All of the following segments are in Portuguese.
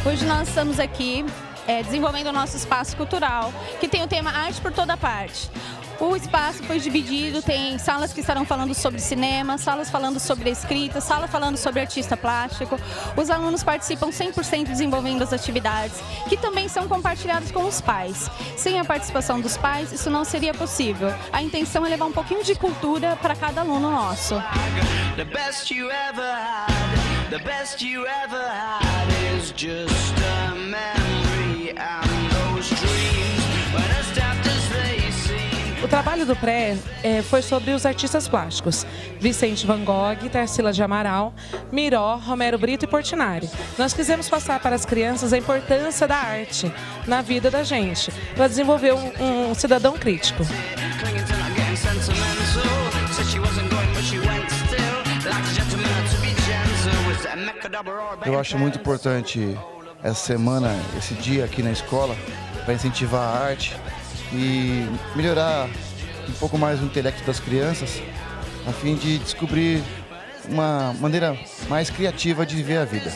Hoje nós estamos aqui desenvolvendo o nosso espaço cultural, que tem o tema Arte por Toda Parte. O espaço foi dividido, tem salas que estarão falando sobre cinema, salas falando sobre escrita, sala falando sobre artista plástico. Os alunos participam 100% desenvolvendo as atividades, que também são compartilhadas com os pais. Sem a participação dos pais, isso não seria possível. A intenção é levar um pouquinho de cultura para cada aluno nosso. O trabalho do pré foi sobre os artistas plásticos, Vicente Van Gogh, Tarsila de Amaral, Miró, Romero Brito e Portinari. Nós quisemos passar para as crianças a importância da arte na vida da gente, para desenvolver um cidadão crítico. Eu acho muito importante essa semana, esse dia aqui na escola, para incentivar a arte e melhorar um pouco mais o intelecto das crianças, a fim de descobrir uma maneira mais criativa de viver a vida.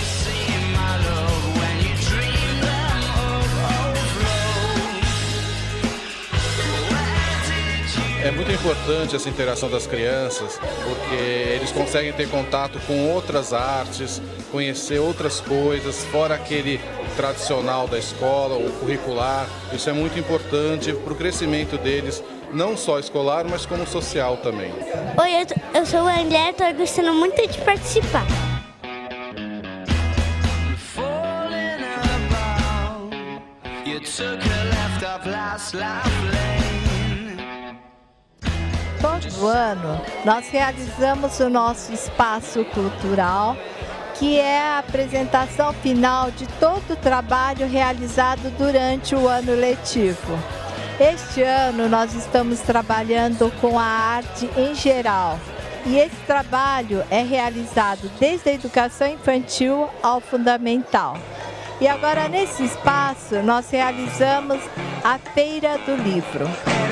É muito importante essa interação das crianças, porque eles conseguem ter contato com outras artes, conhecer outras coisas, fora aquele tradicional da escola, o curricular. Isso é muito importante para o crescimento deles, não só escolar, mas como social também. Oi, eu sou o André, estou gostando muito de participar. Todo ano nós realizamos o nosso espaço cultural, que é a apresentação final de todo o trabalho realizado durante o ano letivo. Este ano nós estamos trabalhando com a arte em geral, e esse trabalho é realizado desde a educação infantil ao fundamental. E agora nesse espaço nós realizamos a Feira do Livro.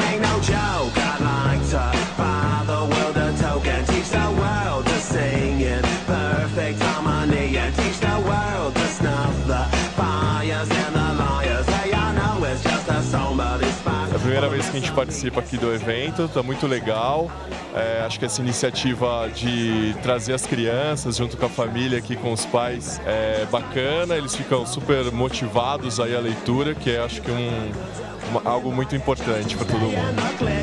É a primeira vez que a gente participa aqui do evento, está muito legal. Acho que essa iniciativa de trazer as crianças junto com a família aqui com os pais é bacana, eles ficam super motivados aí à leitura, que é acho que algo muito importante para todo mundo.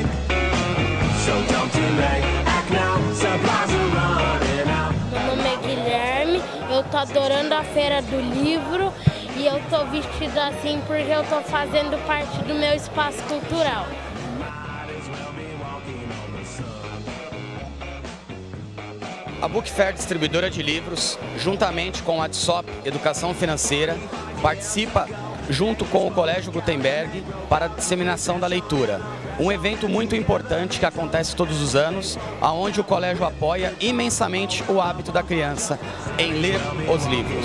Meu nome é Guilherme, eu tô adorando a Feira do Livro e eu tô vestido assim porque eu tô fazendo parte do meu espaço cultural. A Book Fair Distribuidora de Livros, juntamente com a ADSOP Educação Financeira, participa junto com o Colégio Gutenberg para a disseminação da leitura. Um evento muito importante que acontece todos os anos, onde o colégio apoia imensamente o hábito da criança em ler os livros.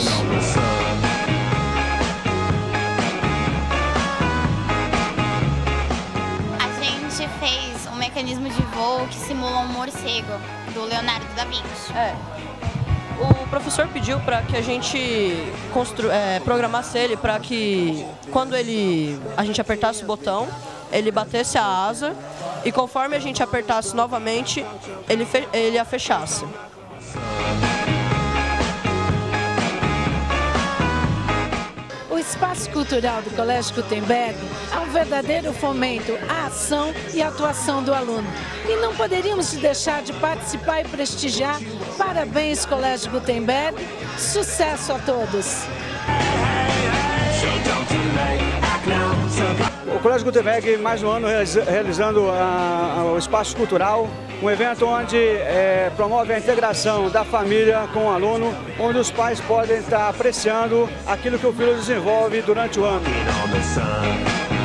A gente fez um mecanismo de voo que simula um morcego, do Leonardo da Vinci. O professor pediu para que a gente programasse ele para que quando a gente apertasse o botão, ele batesse a asa e conforme a gente apertasse novamente, ele a fechasse. O espaço cultural do Colégio Gutenberg é um verdadeiro fomento à ação e atuação do aluno. E não poderíamos deixar de participar e prestigiar. Parabéns, Colégio Gutenberg. Sucesso a todos! O Colégio Gutenberg, mais um ano realizando o Espaço Cultural, um evento onde promove a integração da família com o aluno, onde os pais podem estar apreciando aquilo que o filho desenvolve durante o ano.